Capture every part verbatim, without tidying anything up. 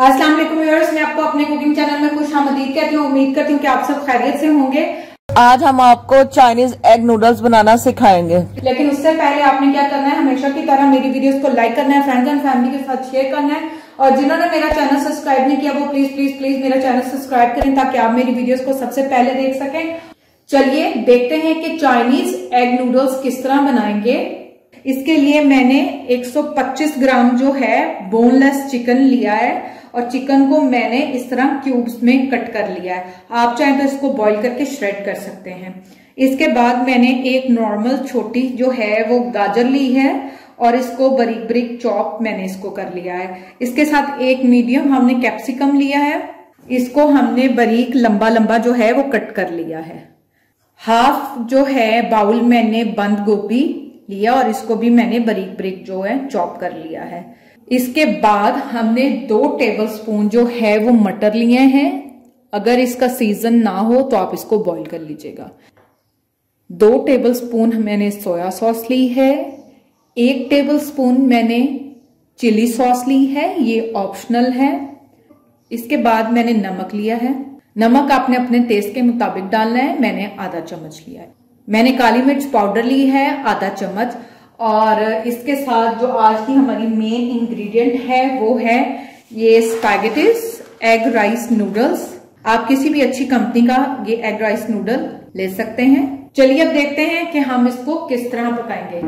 अस्सलाम वालेकुम व्यूअर्स, मैं आपको अपने कुकिंग चैनल में खुशामदीद कहती हूँ। उम्मीद करती हूँ कि आप सब खैरियत से होंगे। आज हम आपको चाइनीज एग नूडल्स बनाना सिखाएंगे, लेकिन उससे पहले आपने क्या करना है, हमेशा की तरह मेरी वीडियोस को लाइक करना है, फ्रेंड्स एंड फैमिली के साथ शेयर करना है, और जिन्होंने मेरा चैनल सब्सक्राइब नहीं किया वो प्लीज प्लीज प्लीज मेरा चैनल सब्सक्राइब करें ताकि आप मेरी वीडियोस को सबसे पहले देख सकें। चलिए देखते हैं कि चाइनीज एग नूडल्स किस तरह बनाएंगे। इसके लिए मैंने एक सौ पच्चीस ग्राम जो है बोनलेस चिकन लिया है और चिकन को मैंने इस तरह क्यूब्स में कट कर लिया है। आप चाहें तो इसको बॉईल करके श्रेड कर सकते हैं। इसके बाद मैंने एक नॉर्मल छोटी जो है वो गाजर ली है और इसको बारीक बारीक चॉप मैंने इसको कर लिया है। इसके साथ एक मीडियम हमने कैप्सिकम लिया है, इसको हमने बारीक लंबा लंबा जो है वो कट कर लिया है। हाफ जो है बाउल मैंने बंद गोभी लिया और इसको भी मैंने बारीक बारीक जो है चॉप कर लिया है। इसके बाद हमने दो टेबलस्पून जो है वो मटर लिए हैं। अगर इसका सीजन ना हो तो आप इसको बॉईल कर लीजिएगा। दो टेबलस्पून मैंने सोया सॉस ली है। एक टेबलस्पून मैंने चिली सॉस ली है, ये ऑप्शनल है। इसके बाद मैंने नमक लिया है। नमक आपने अपने टेस्ट के मुताबिक डालना है। मैंने आधा चम्मच लिया है। मैंने काली मिर्च पाउडर ली है आधा चम्मच। और इसके साथ जो आज की हमारी मेन इंग्रेडिएंट है वो है ये स्पैगेटीज एग राइस नूडल्स। आप किसी भी अच्छी कंपनी का ये एग राइस नूडल ले सकते हैं। चलिए अब देखते हैं कि हम इसको किस तरह पकाएंगे।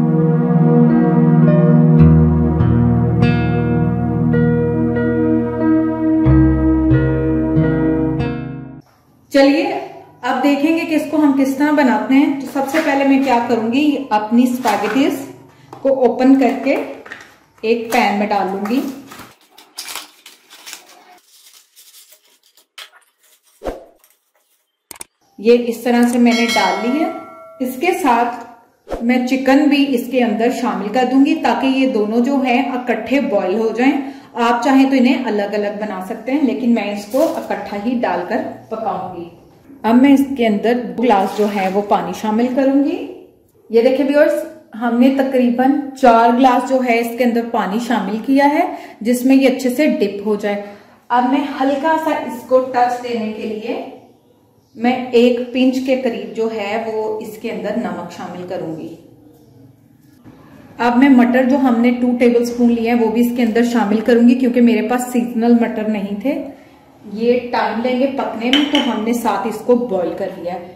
चलिए अब देखेंगे कि इसको हम किस तरह बनाते हैं। तो सबसे पहले मैं क्या करूंगी, अपनी स्पैगेटीज को ओपन करके एक पैन में डाल लूंगी। ये इस तरह से मैंने डाल ली है। इसके साथ मैं चिकन भी इसके अंदर शामिल कर दूंगी ताकि ये दोनों जो है इकट्ठे बॉईल हो जाएं। आप चाहें तो इन्हें अलग अलग बना सकते हैं, लेकिन मैं इसको इकट्ठा ही डालकर पकाऊंगी। अब मैं इसके अंदर दो ग्लास जो है वो पानी शामिल करूंगी। ये देखिए व्यूअर्स, हमने तकरीबन चार ग्लास जो है इसके अंदर पानी शामिल किया है जिसमें ये अच्छे से डिप हो जाए। अब मैं हल्का सा इसको टच देने के लिए मैं एक पिंच के करीब जो है वो इसके अंदर नमक शामिल करूंगी। अब मैं मटर जो हमने टू टेबल स्पून लिए हैं वो भी इसके अंदर शामिल करूंगी क्योंकि मेरे पास सीजनल मटर नहीं थे। ये टाइम लेंगे पकने में, तो हमने साथ इसको बॉईल कर लिया है।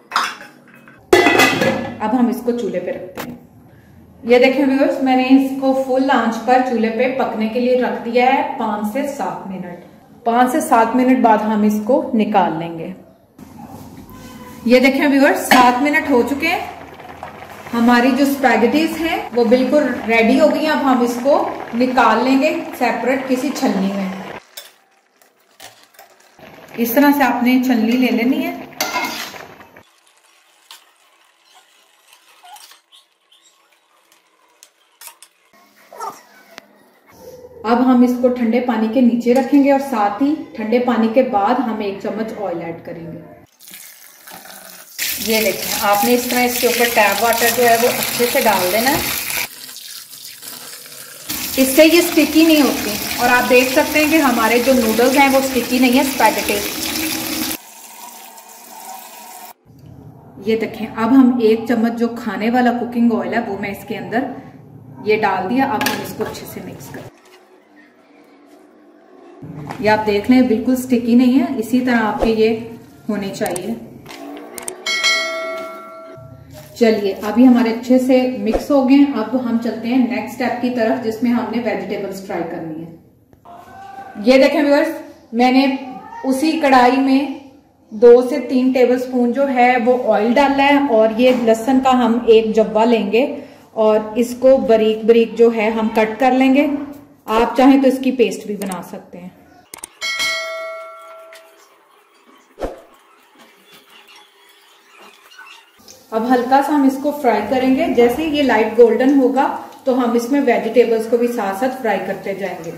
अब हम इसको चूल्हे पे रखते हैं। ये देखें व्यूअर्स, मैंने इसको फुल आंच पर चूल्हे पे पकने के लिए रख दिया है पांच से सात मिनट। पांच से सात मिनट बाद हम इसको निकाल लेंगे। ये देखें व्यूअर्स, सात मिनट हो चुके हैं। हमारी जो स्पैगेटीज हैं वो बिल्कुल रेडी हो गई। अब हम इसको निकाल लेंगे सेपरेट किसी छलनी में। इस तरह से आपने छलनी ले लेनी है। अब हम इसको ठंडे पानी के नीचे रखेंगे और साथ ही ठंडे पानी के बाद हम एक चम्मच ऑयल ऐड करेंगे। ये देखें, आपने इस तरह इसके ऊपर टैप वाटर जो है वो अच्छे से डाल देना है। इससे ये स्टिकी नहीं होती और आप देख सकते हैं कि हमारे जो नूडल्स हैं वो स्टिकी नहीं है, स्पैगेटीज। ये देखें, अब हम एक चम्मच जो खाने वाला कुकिंग ऑयल है वो मैं इसके अंदर ये डाल दिया। अब हम इसको अच्छे से मिक्स करें। ये आप देख लें बिल्कुल स्टिकी नहीं है, इसी तरह आपके ये होने चाहिए। चलिए अभी हमारे अच्छे से मिक्स हो गए। अब हम चलते हैं नेक्स्ट स्टेप की तरफ जिसमें हमने वेजिटेबल्स फ्राई करनी है। ये देखें व्यूअर्स, मैंने उसी कढ़ाई में दो से तीन टेबलस्पून जो है वो ऑयल डाला है और ये लहसुन का हम एक जब्बा लेंगे और इसको बारीक बारीक जो है हम कट कर लेंगे। आप चाहें तो इसकी पेस्ट भी बना सकते हैं। अब हल्का सा हम इसको फ्राई करेंगे। जैसे ये लाइट गोल्डन होगा तो हम इसमें वेजिटेबल्स को भी साथ साथ फ्राई करते जाएंगे।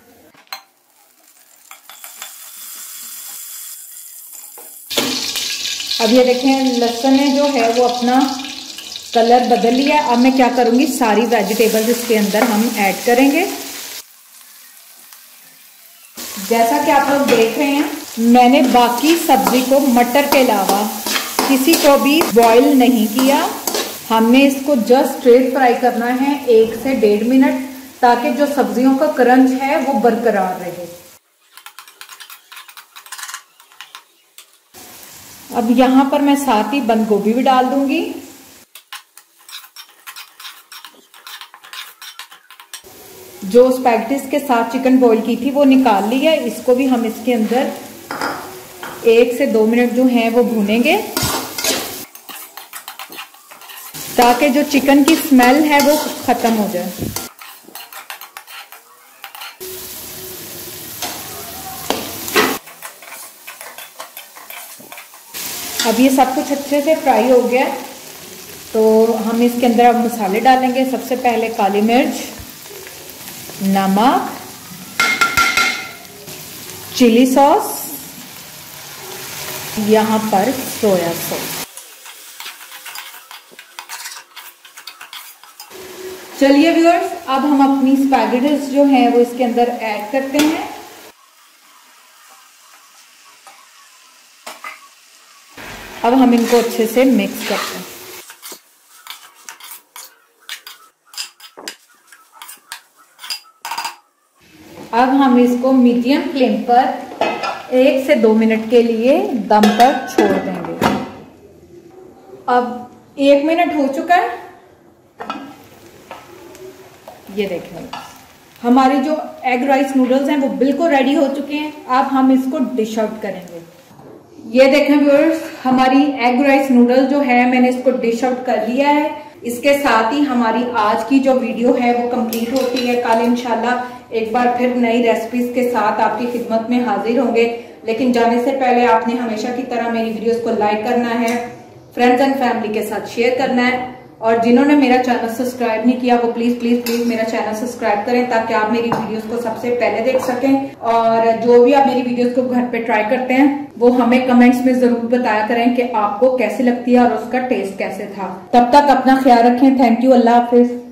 अब ये देखें, लहसुन ने जो है वो अपना कलर बदल लिया। अब मैं क्या करूंगी, सारी वेजिटेबल्स इसके अंदर हम ऐड करेंगे। जैसा कि आप लोग देख रहे हैं, मैंने बाकी सब्जी को मटर के अलावा किसी को भी बॉईल नहीं किया। हमने इसको जस्ट स्ट्रेट फ्राई करना है एक से डेढ़ मिनट, ताकि जो सब्जियों का क्रंच है वो बरकरार रहे। अब यहां पर मैं साथ ही बंद गोभी भी डाल दूंगी। जो स्पैगेटीज के साथ चिकन बॉईल की थी वो निकाल ली है। इसको भी हम इसके अंदर एक से दो मिनट जो है वो भूनेंगे, ताकि जो चिकन की स्मेल है वो खत्म हो जाए। अब ये सब कुछ अच्छे से फ्राई हो गया, तो हम इसके अंदर अब मसाले डालेंगे। सबसे पहले काली मिर्च, नमक, चिली सॉस, यहां पर सोया सॉस। चलिए व्यूअर्स, अब हम अपनी स्पैगेटीज जो है वो इसके अंदर ऐड करते हैं। अब हम इनको अच्छे से मिक्स करते हैं। अब हम इसको मीडियम फ्लेम पर एक से दो मिनट के लिए दम पर छोड़ देंगे। अब एक मिनट हो चुका है, ये देखें हमारी जो एग राइस नूडल्स हैं वो बिल्कुल रेडी हो चुके हैं। अब हम इसको डिश आउट करेंगे। ये देखें व्यूअर्स, हमारी एग राइस नूडल जो है मैंने इसको डिश आउट कर लिया है। इसके साथ ही हमारी आज की जो वीडियो है वो कंप्लीट होती है। कल इंशाल्लाह एक बार फिर नई रेसिपीज के साथ आपकी खिदमत में हाजिर होंगे। लेकिन जाने से पहले आपने हमेशा की तरह मेरी वीडियोस को लाइक करना है, फ्रेंड्स एंड फैमिली के साथ शेयर करना है, और जिन्होंने मेरा चैनल सब्सक्राइब नहीं किया वो प्लीज प्लीज प्लीज मेरा चैनल सब्सक्राइब करें, ताकि आप मेरी वीडियोस को सबसे पहले देख सकें। और जो भी आप मेरी वीडियोस को घर पे ट्राई करते हैं वो हमें कमेंट्स में जरूर बताया करें कि आपको कैसी लगती है और उसका टेस्ट कैसे था। तब तक अपना ख्याल रखें। Thank you. अल्लाह हाफिज।